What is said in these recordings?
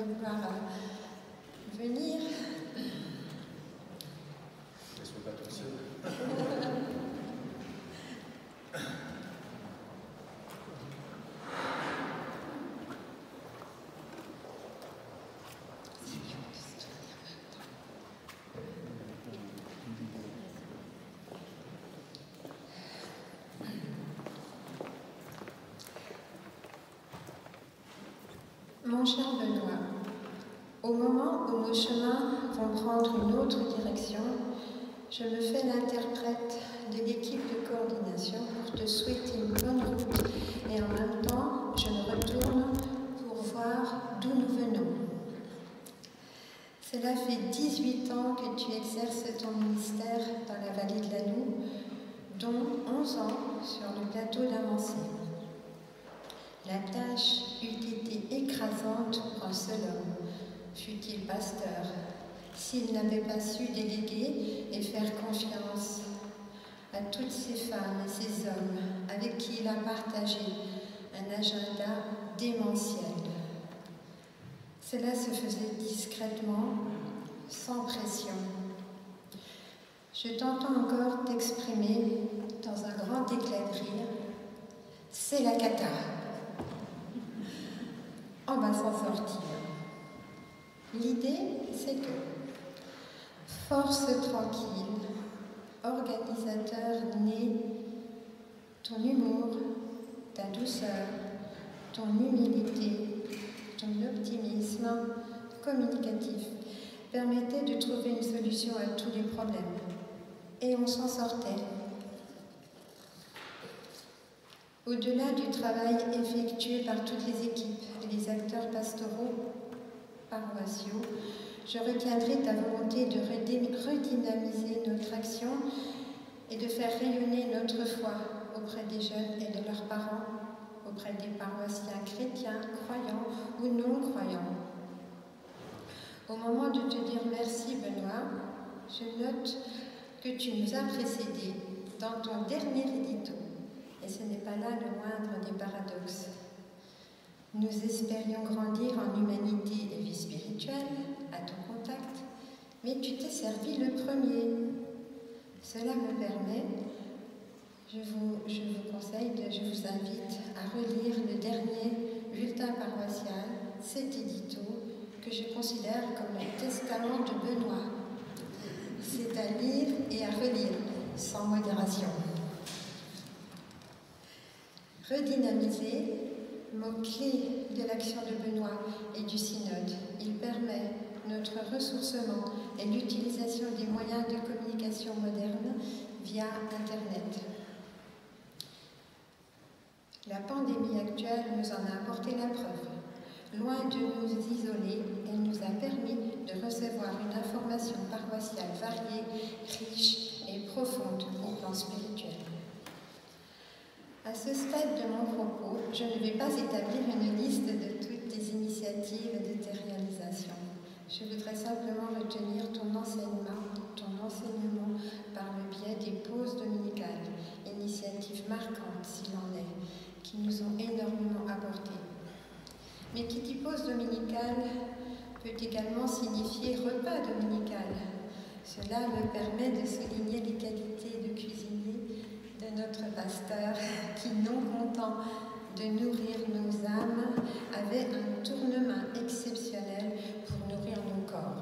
vouloir venir. Ne sois pas toute seule. Mon cher Benoît, au moment où nos chemins vont prendre une autre direction, je me fais l'interprète de l'équipe de coordination pour te souhaiter une bonne route et en même temps, je me retourne pour voir d'où nous venons. Cela fait 18 ans que tu exerces ton ministère dans la vallée de la Loue, dont 11 ans sur le plateau d'Amancé. La tâche eût été écrasante pour un seul homme, fût-il pasteur, s'il n'avait pas su déléguer et faire confiance à toutes ces femmes et ces hommes avec qui il a partagé un agenda démentiel. Cela se faisait discrètement, sans pression. Je t'entends encore t'exprimer dans un grand éclat de rire. C'est la cata. On va s'en sortir. L'idée, c'est que, force tranquille, organisateur né, ton humour, ta douceur, ton humilité, ton optimisme communicatif permettaient de trouver une solution à tous les problèmes. Et on s'en sortait. Au-delà du travail effectué par toutes les équipes et les acteurs pastoraux, paroissiaux, je retiendrai ta volonté de redynamiser notre action et de faire rayonner notre foi auprès des jeunes et de leurs parents, auprès des paroissiens chrétiens, croyants ou non-croyants. Au moment de te dire merci, Benoît, je note que tu nous as précédés dans ton dernier édito. Et ce n'est pas là le moindre des paradoxes. Nous espérions grandir en humanité et vie spirituelle, à ton contact, mais tu t'es servi le premier. Cela me permet, je vous invite à relire le dernier bulletin paroissial, cet édito, que je considère comme le testament de Benoît. C'est à lire et à relire, sans modération. Redynamiser, mot-clé de l'action de Benoît et du synode. Il permet notre ressourcement et l'utilisation des moyens de communication modernes via Internet. La pandémie actuelle nous en a apporté la preuve. Loin de nous isoler, elle nous a permis de recevoir une information paroissiale variée, riche et profonde au plan spirituel. À ce stade de mon propos, je ne vais pas établir une liste de toutes tes initiatives et de tes réalisations. Je voudrais simplement retenir ton enseignement par le biais des pauses dominicales, initiatives marquantes s'il en est, qui nous ont énormément apporté. Mais qui dit pause dominicale peut également signifier repas dominical. Cela me permet de souligner les qualités de cuisinier de notre pasteur qui, non content de nourrir nos âmes, avait un tournement exceptionnel pour nourrir nos corps.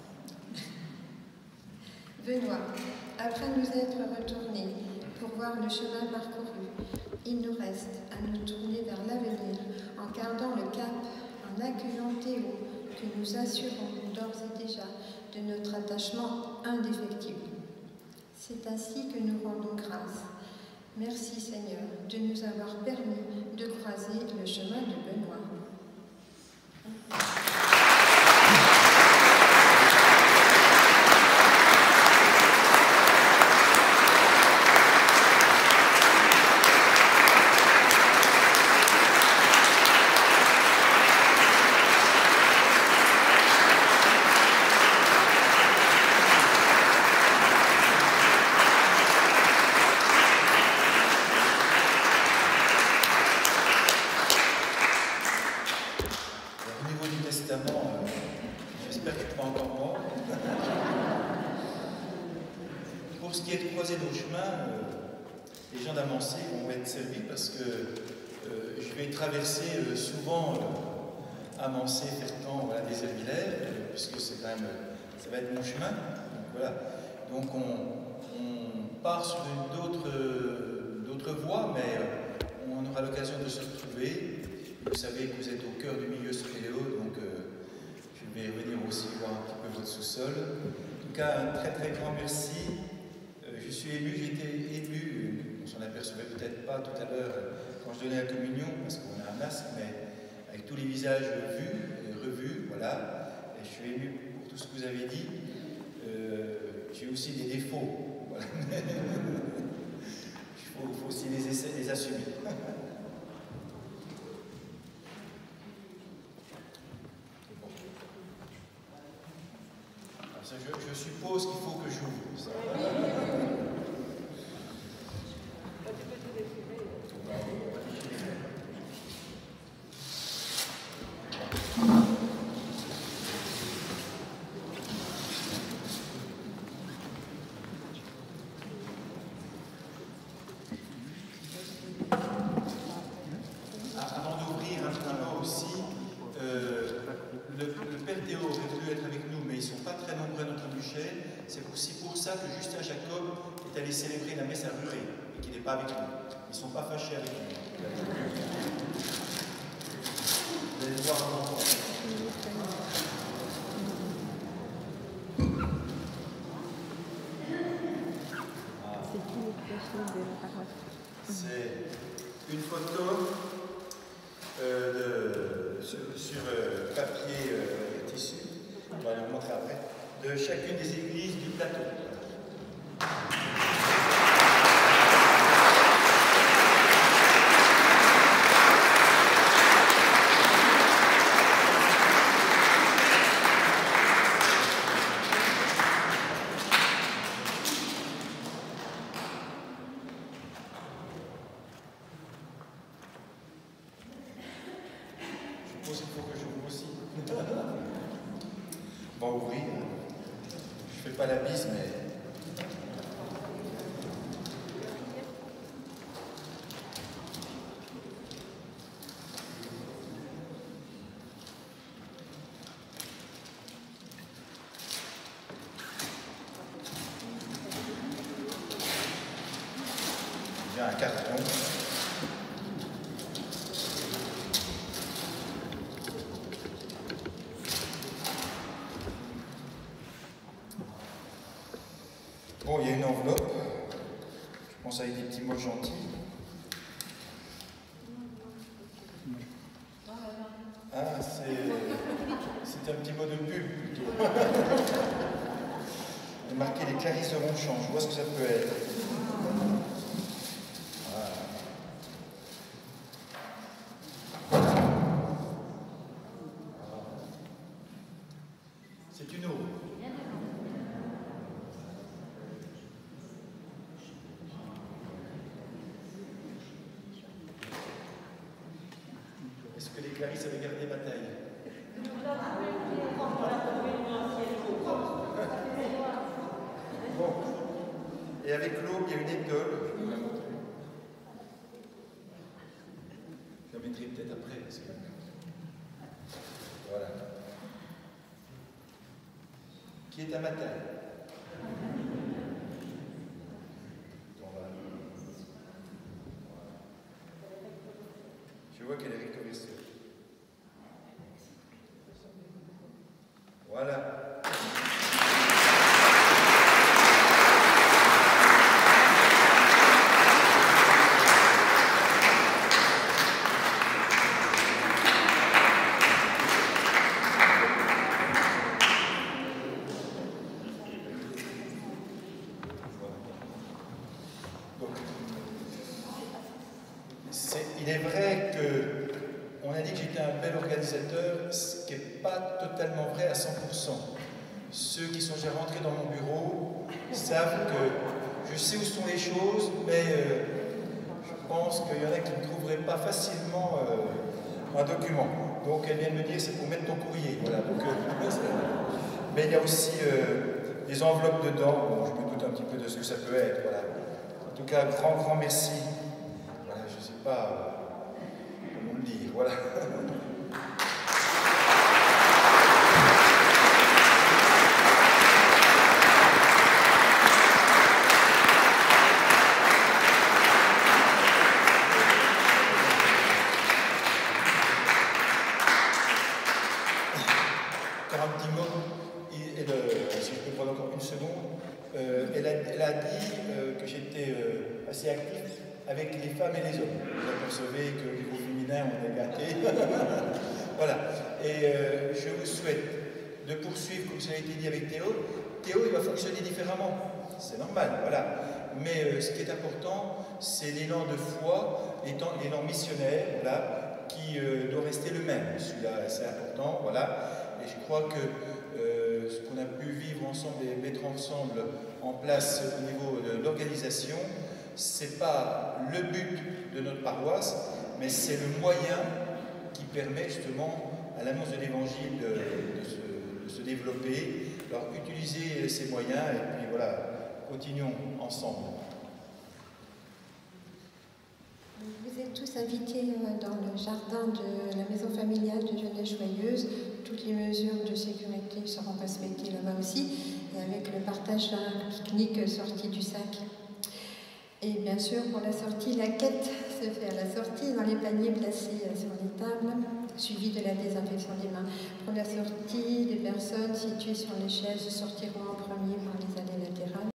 Benoît, après nous être retournés pour voir le chemin parcouru, il nous reste à nous tourner vers l'avenir en gardant le cap, en accueillant Théo, que nous assurons d'ores et déjà de notre attachement indéfectible. C'est ainsi que nous rendons grâce. Merci Seigneur de nous avoir permis de croiser le chemin de Benoît. récemment, j'espère que je ne suis pas encore mort. Pour ce qui est de croiser nos chemins, les gens d'Amancé vont être servis parce que je vais traverser souvent Amancé, Fertan, voilà, des Hervillers, puisque c'est quand même, ça va être mon chemin. Donc, voilà. Donc on part sur d'autres voies, mais on aura l'occasion de se retrouver. Vous savez que vous êtes au cœur du milieu spéléo, donc je vais revenir aussi voir un petit peu votre sous-sol. En tout cas, un très très grand merci. Je suis ému, j'ai été ému, on s'en apercevait peut-être pas tout à l'heure quand je donnais la communion, parce qu'on a un masque, mais avec tous les visages vus et revus, voilà. Et je suis ému pour tout ce que vous avez dit. J'ai aussi des défauts, voilà. Il faut aussi les assumer. Je suppose qu'il faut que j'ouvre ça. Avant d'ouvrir un mot aussi, le Père Théo aurait pu être avec nous, mais ils ne sont pas très nombreux à notre bûcher. C'est aussi pour ça que Justin Jacob est allé célébrer la messe à Ruré et qu'il n'est pas avec nous. Ils ne sont pas fâchés avec nous. Vous allez voir un enfant. C'est une photo sur papier et tissu, on va le montrer après, de chacune des églises du plateau. Je suppose qu'il faut que j'ouvre aussi. On va ouvrir. Je ne fais pas la bise, mais... J'ai un carton. Bon, il y a une enveloppe. Je pense avec des petits mots gentils. Ah, c'est un petit mot de pub plutôt. Il est marqué les Clarisses de Ronchamp. Je vois ce que ça peut être. C'est une eau. Est-ce que les Clarisses avaient gardé ma taille? Bon. Et avec l'eau, il y a une étole. Je vais vous la montrer. Je la mettrai peut-être après. Parce que... Voilà. Qui est à ma taille. Je vois qu'elle est recto verso. Voilà. Il est vrai qu'on a dit que j'étais un bel organisateur, ce qui n'est pas totalement vrai à 100%. Ceux qui sont déjà rentrés dans mon bureau savent que je sais où sont les choses, mais je pense qu'il y en a qui ne trouveraient pas facilement un document. Donc elle vient de me dire c'est pour mettre ton courrier. Voilà. Donc, mais il y a aussi des enveloppes dedans. Bon, je me doute un petit peu de ce que ça peut être. Voilà. En tout cas, grand merci. Voilà, je ne sais pas comment le dire. Voilà. Elle a dit que j'étais assez actif avec les femmes et les hommes. Vous apercevez que au niveau féminin, on est gâté. Voilà. Et je vous souhaite de poursuivre, comme ça a été dit avec Théo. Théo, il va fonctionner différemment. C'est normal, voilà. Mais ce qui est important, c'est l'élan de foi, l'élan missionnaire, voilà, qui doit rester le même. Celui-là, c'est important, voilà. Et je crois que ce qu'on a pu vivre ensemble et mettre ensemble en place au niveau de l'organisation, ce n'est pas le but de notre paroisse, mais c'est le moyen qui permet justement à l'annonce de l'Évangile de se développer. Alors utilisez ces moyens et puis voilà, continuons ensemble. Vous êtes tous invités dans le jardin de la maison familiale de Jeunesse Joyeuse. Toutes les mesures de sécurité seront respectées là-bas aussi, et avec le partage d'un pique-nique sorti du sac. Et bien sûr, pour la sortie, la quête se fait à la sortie dans les paniers placés sur les tables, suivi de la désinfection des mains. Pour la sortie, les personnes situées sur les chaises sortiront en premier par les allées